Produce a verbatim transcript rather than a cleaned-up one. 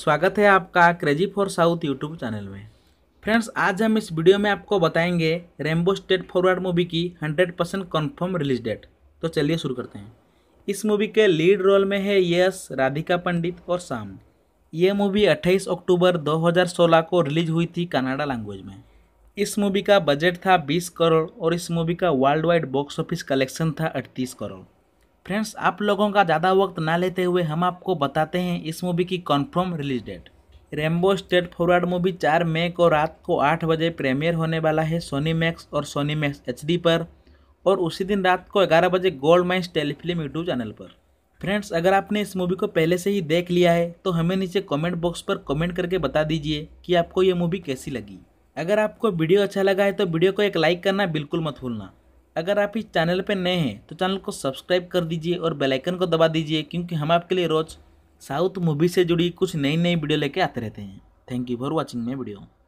स्वागत है आपका crazy for south YouTube channel में। फ्रेंड्स, आज हम इस वीडियो में आपको बताएंगे रेम्बो स्ट्रेट फॉरवर्ड मूवी की hundred percent confirm release date. तो चलिए शुरू करते हैं। इस मूवी के लीड रोल में है यश, राधिका पंडित और शाम। ये मूवी अट्ठाईस अक्टूबर दो हज़ार सोलह को रिलीज हुई थी कन्नड़ा लैंग्वेज में। इस मूवी का बजट था बीस करोड़ और इस मूवी का world wide box office collection था अड़तीस करोड़। फ्रेंड्स, आप लोगों का ज़्यादा वक्त ना लेते हुए हम आपको बताते हैं इस मूवी की confirm release date. Rambo straight forward movie चार मई को रात को आठ बजे प्रीमियर होने वाला है सोनी मैक्स और सोनी मैक्स एच डी पर, और उसी दिन रात को ग्यारह बजे gold mines telefilm YouTube channel पर। फ्रेंड्स, अगर आपने इस मूवी को पहले से ही देख लिया है तो हमें नीचे कमेंट बॉक्स पर कमेंट करके बता दीजिए कि आपको ये मूवी कैसी लगी। अगर आपको वीडियो अच्छा लगा है तो वीडियो को एक लाइक करना बिल्कुल मत भूलना। अगर आप इस चैनल पर नए हैं तो चैनल को सब्सक्राइब कर दीजिए और बेल आइकन को दबा दीजिए, क्योंकि हम आपके लिए रोज़ साउथ मूवी से जुड़ी कुछ नई नई वीडियो लेके आते रहते हैं। Thank you for watching my video.